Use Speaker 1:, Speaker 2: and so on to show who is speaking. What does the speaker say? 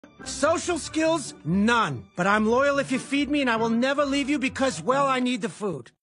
Speaker 1: Social skills? None. But I'm loyal if you feed me, and I will never leave you because, well, I need the food.